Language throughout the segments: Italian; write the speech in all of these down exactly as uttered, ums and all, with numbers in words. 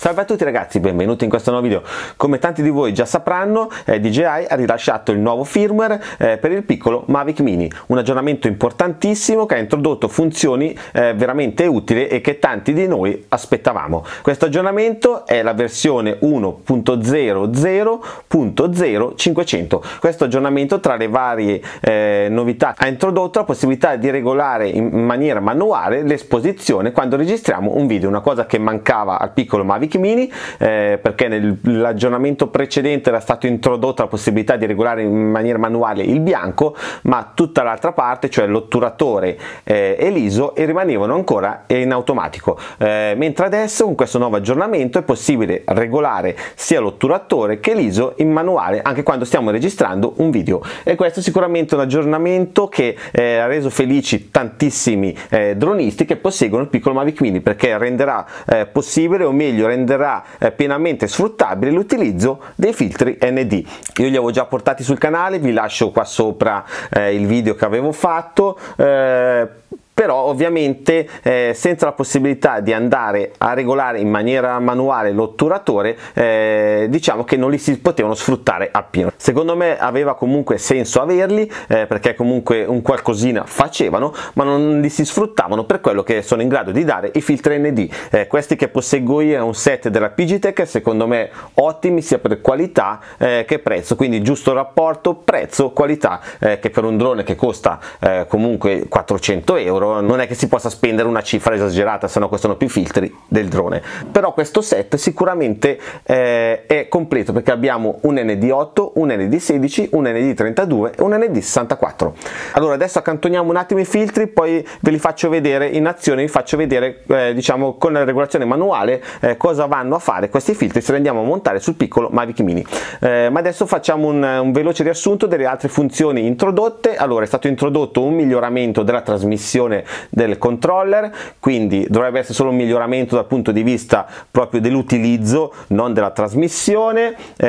Salve a tutti ragazzi, benvenuti in questo nuovo video. Come tanti di voi già sapranno, eh, D J I ha rilasciato il nuovo firmware eh, per il piccolo Mavic Mini, un aggiornamento importantissimo che ha introdotto funzioni eh, veramente utili e che tanti di noi aspettavamo. Questo aggiornamento è la versione uno punto zero zero punto zero cinquecento. Questo aggiornamento, tra le varie eh, novità, ha introdotto la possibilità di regolare in maniera manuale l'esposizione quando registriamo un video, una cosa che mancava al piccolo Mavic Mini, eh, perché nell'aggiornamento precedente era stato introdotta la possibilità di regolare in maniera manuale il bianco, ma tutta l'altra parte, cioè l'otturatore eh, e l'I S O, e rimanevano ancora in automatico, eh, mentre adesso con questo nuovo aggiornamento è possibile regolare sia l'otturatore che l'I S O in manuale anche quando stiamo registrando un video, e questo è sicuramente un aggiornamento che eh, ha reso felici tantissimi eh, dronisti che posseggono il piccolo Mavic Mini, perché renderà eh, possibile, o meglio renderà eh, pienamente sfruttabile l'utilizzo dei filtri N D. Io li avevo già portati sul canale, vi lascio qua sopra eh, il video che avevo fatto, eh, però ovviamente eh, senza la possibilità di andare a regolare in maniera manuale l'otturatore, eh, diciamo che non li si potevano sfruttare appieno. Secondo me aveva comunque senso averli, eh, perché comunque un qualcosina facevano, ma non li si sfruttavano per quello che sono in grado di dare i filtri N D. Eh, questi che posseggo io è un set della Pigitech, secondo me ottimi sia per qualità eh, che prezzo, quindi giusto rapporto prezzo-qualità, eh, che per un drone che costa eh, comunque quattrocento euro non è che si possa spendere una cifra esagerata, se no costano più i filtri del drone. Però questo set sicuramente eh, è completo, perché abbiamo un N D otto, un N D sedici, un N D trentadue e un N D sessantaquattro. Allora adesso accantoniamo un attimo i filtri, poi ve li faccio vedere in azione, vi faccio vedere eh, diciamo con la regolazione manuale eh, cosa vanno a fare questi filtri se li andiamo a montare sul piccolo Mavic Mini. Eh, ma adesso facciamo un, un veloce riassunto delle altre funzioni introdotte. Allora, è stato introdotto un miglioramento della trasmissione del controller, quindi dovrebbe essere solo un miglioramento dal punto di vista proprio dell'utilizzo, non della trasmissione,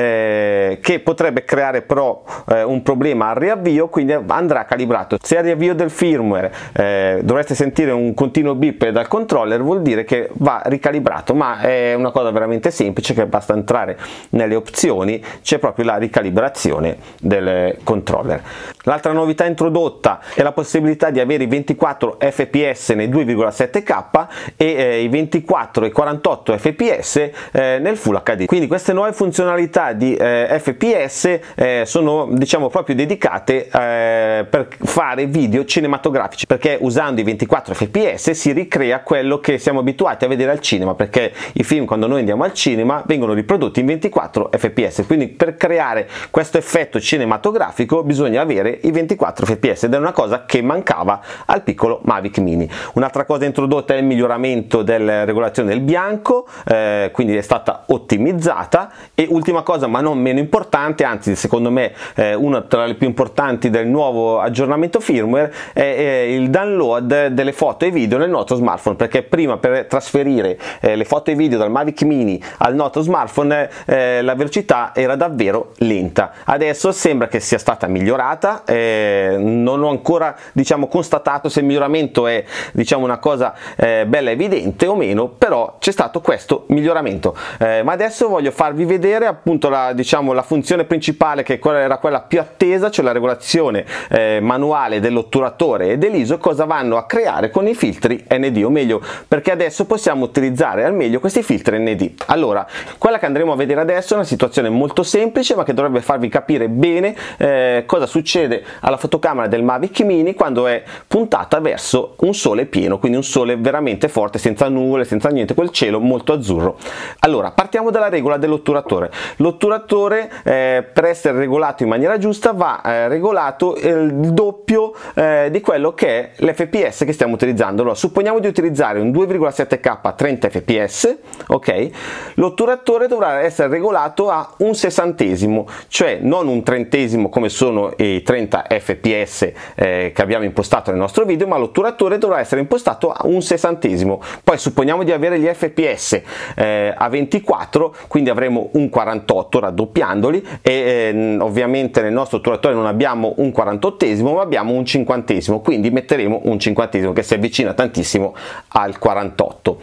eh, che potrebbe creare però eh, un problema al riavvio, quindi andrà calibrato. Se al riavvio del firmware eh, dovreste sentire un continuo beep dal controller, vuol dire che va ricalibrato, ma è una cosa veramente semplice, che basta entrare nelle opzioni, c'è proprio la ricalibrazione del controller. L'altra novità introdotta è la possibilità di avere i ventiquattro F P S nei due virgola sette K e eh, i ventiquattro e quarantotto F P S eh, nel Full H D. Quindi queste nuove funzionalità di eh, F P S eh, sono, diciamo, proprio dedicate eh, per fare video cinematografici, perché usando i ventiquattro F P S si ricrea quello che siamo abituati a vedere al cinema, perché i film, quando noi andiamo al cinema, vengono riprodotti in ventiquattro F P S, quindi per creare questo effetto cinematografico bisogna avere i ventiquattro F P S, ed è una cosa che mancava al piccolo Mavic Mini. Un'altra cosa introdotta è il miglioramento della regolazione del bianco, eh, quindi è stata ottimizzata. E ultima cosa, ma non meno importante, anzi secondo me eh, una tra le più importanti del nuovo aggiornamento firmware, è, è il download delle foto e video nel nostro smartphone, perché prima per trasferire eh, le foto e video dal Mavic Mini al nostro smartphone eh, la velocità era davvero lenta. Adesso sembra che sia stata migliorata, eh, non ho ancora, diciamo, constatato se il miglioramento è, diciamo, una cosa eh, bella evidente o meno, però c'è stato questo miglioramento. Eh, ma adesso voglio farvi vedere appunto la, diciamo, la funzione principale, che era quella più attesa, cioè la regolazione eh, manuale dell'otturatore e dell'I S O, cosa vanno a creare con i filtri N D, o meglio, perché adesso possiamo utilizzare al meglio questi filtri N D. Allora, quella che andremo a vedere adesso è una situazione molto semplice, ma che dovrebbe farvi capire bene eh, cosa succede alla fotocamera del Mavic Mini quando è puntata verso un sole pieno, quindi un sole veramente forte, senza nuvole, senza niente, quel cielo molto azzurro. Allora, partiamo dalla regola dell'otturatore. L'otturatore eh, per essere regolato in maniera giusta va eh, regolato il doppio eh, di quello che è l'F P S che stiamo utilizzando. Allora, supponiamo di utilizzare un due virgola sette K a trenta F P S, ok? L'otturatore dovrà essere regolato a un sessantesimo, cioè non un trentesimo come sono i trenta F P S eh, che abbiamo impostato nel nostro video, ma l'otturatore dovrà essere impostato a un sessantesimo. Poi supponiamo di avere gli F P S eh, a ventiquattro, quindi avremo un quarantotto raddoppiandoli, e eh, ovviamente nel nostro otturatore non abbiamo un quarantottesimo ma abbiamo un cinquantesimo, quindi metteremo un cinquantesimo che si avvicina tantissimo al quarantotto.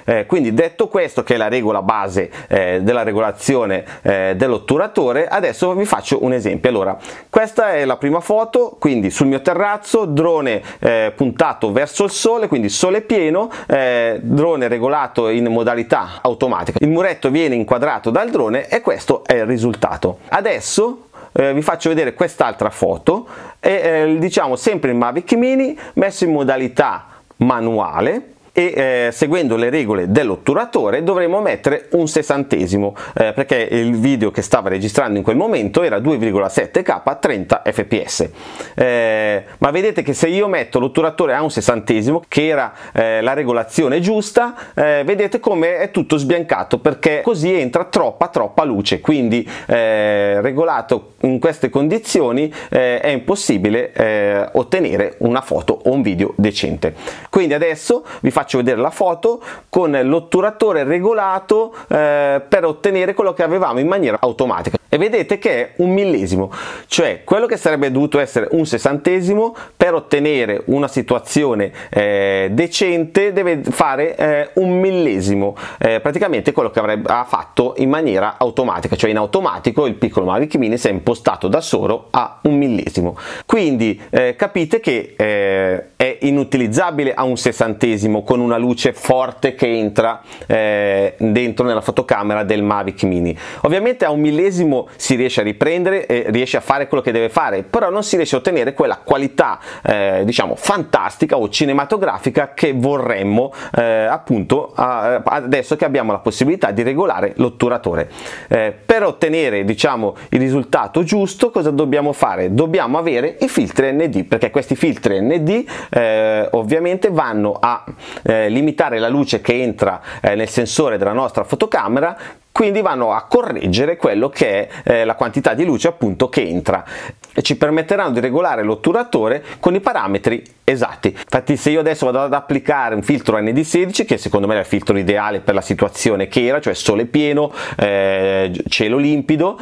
Eh, quindi detto questo, che è la regola base eh, della regolazione eh, dell'otturatore, adesso vi faccio un esempio. Allora, questa è la prima foto, quindi sul mio terrazzo, drone eh, puntato verso il sole, quindi sole pieno, eh, drone regolato in modalità automatica. Il muretto viene inquadrato dal drone e questo è il risultato. Adesso eh, vi faccio vedere quest'altra foto e eh, diciamo sempre in Mavic Mini, messo in modalità manuale, e eh, seguendo le regole dell'otturatore dovremo mettere un sessantesimo eh, perché il video che stava registrando in quel momento era due virgola sette K a trenta fps, eh, ma vedete che se io metto l'otturatore a un sessantesimo, che era eh, la regolazione giusta, eh, vedete come è tutto sbiancato, perché così entra troppa troppa luce, quindi eh, regolato in queste condizioni eh, è impossibile eh, ottenere una foto o un video decente. Quindi adesso vi faccio faccio vedere la foto con l'otturatore regolato eh, per ottenere quello che avevamo in maniera automatica, e vedete che è un millesimo, cioè quello che sarebbe dovuto essere un sessantesimo per ottenere una situazione eh, decente deve fare eh, un millesimo, eh, praticamente quello che avrebbe ha fatto in maniera automatica, cioè in automatico il piccolo Mavic Mini si è impostato da solo a un millesimo. Quindi eh, capite che eh, è inutilizzabile a un sessantesimo con una luce forte che entra eh, dentro nella fotocamera del Mavic Mini. Ovviamente a un millesimo si riesce a riprendere e riesce a fare quello che deve fare, però non si riesce a ottenere quella qualità eh, diciamo fantastica o cinematografica che vorremmo eh, appunto a, adesso che abbiamo la possibilità di regolare l'otturatore. Eh, per ottenere diciamo il risultato giusto cosa dobbiamo fare? Dobbiamo avere i filtri N D, perché questi filtri N D eh, ovviamente vanno a eh, limitare la luce che entra eh, nel sensore della nostra fotocamera, quindi vanno a correggere quello che è eh, la quantità di luce appunto che entra, e ci permetteranno di regolare l'otturatore con i parametri esatti. Infatti se io adesso vado ad applicare un filtro N D sedici, che secondo me è il filtro ideale per la situazione che era, cioè sole pieno, eh, cielo limpido,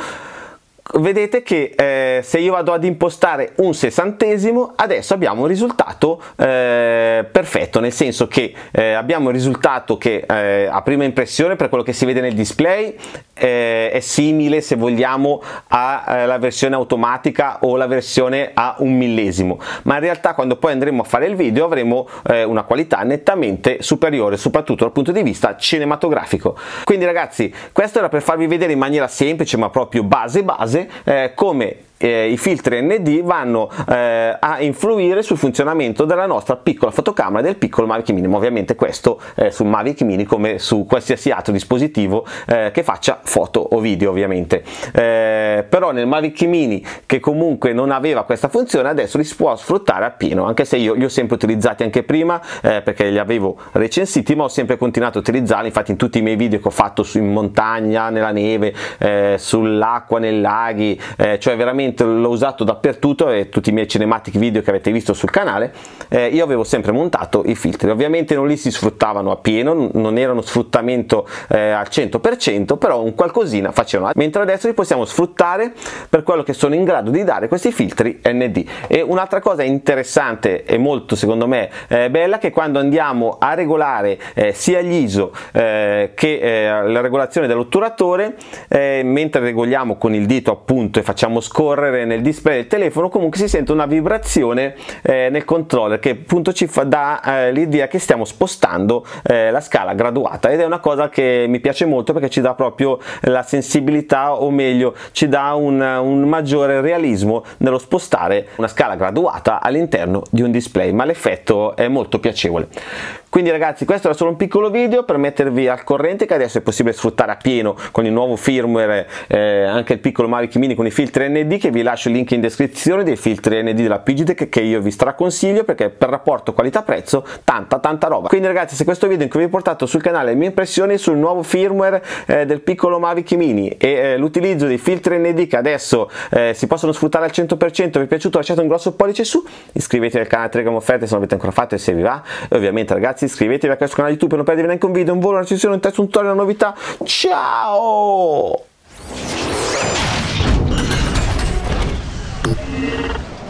vedete che eh, se io vado ad impostare un sessantesimo adesso abbiamo un risultato eh, perfetto, nel senso che eh, abbiamo il risultato che eh, a prima impressione, per quello che si vede nel display, eh, è simile, se vogliamo, alla versione automatica o la versione a un millesimo, ma in realtà quando poi andremo a fare il video avremo eh, una qualità nettamente superiore, soprattutto dal punto di vista cinematografico. Quindi ragazzi, questo era per farvi vedere in maniera semplice, ma proprio base base, Eh, come eh, i filtri N D vanno eh, a influire sul funzionamento della nostra piccola fotocamera, del piccolo Mavic Mini, ma ovviamente questo eh, sul Mavic Mini come su qualsiasi altro dispositivo eh, che faccia foto o video ovviamente. Eh, però nel Mavic Mini, che comunque non aveva questa funzione, adesso li si può sfruttare appieno, anche se io li ho sempre utilizzati anche prima eh, perché li avevo recensiti, ma ho sempre continuato a utilizzarli. Infatti in tutti i miei video che ho fatto su, in montagna, nella neve, eh, sull'acqua, nei laghi, eh, cioè veramente l'ho usato dappertutto, e tutti i miei cinematic video che avete visto sul canale eh, io avevo sempre montato i filtri. Ovviamente non li si sfruttavano appieno, non erano sfruttamento eh, al cento per cento, però un qualcosina facevano, mentre adesso li possiamo sfruttare per quello che sono in grado di dare questi filtri N D. E un'altra cosa interessante e molto secondo me eh, bella, che quando andiamo a regolare eh, sia gli I S O eh, che eh, la regolazione dell'otturatore, eh, mentre regoliamo con il dito appunto e facciamo scorrere nel display del telefono, comunque si sente una vibrazione eh, nel controller che appunto ci fa, dà eh, l'idea che stiamo spostando eh, la scala graduata, ed è una cosa che mi piace molto perché ci dà proprio la sensibilità, o meglio ci dà un, un maggiore realismo nello spostare una scala graduata all'interno di un display, ma l'effetto è molto piacevole. Quindi ragazzi, questo era solo un piccolo video per mettervi al corrente che adesso è possibile sfruttare appieno con il nuovo firmware eh, anche il piccolo Mavic Mini con i filtri N D, che vi lascio il link in descrizione, dei filtri N D della Pigitech che io vi straconsiglio, perché per rapporto qualità-prezzo tanta tanta roba. Quindi ragazzi, se questo video in cui vi ho portato sul canale le mie impressioni sul nuovo firmware eh, del piccolo Mavic Mini e eh, l'utilizzo dei filtri N D che adesso eh, si possono sfruttare al cento per cento vi è piaciuto, lasciate un grosso pollice su, iscrivetevi al canale Telegram Offerte se non l'avete ancora fatto e se vi va, e ovviamente ragazzi iscrivetevi a questo canale YouTube per non perdervi neanche un video, un volo, una recensione, un testo, un tutorial, una novità. Ciao!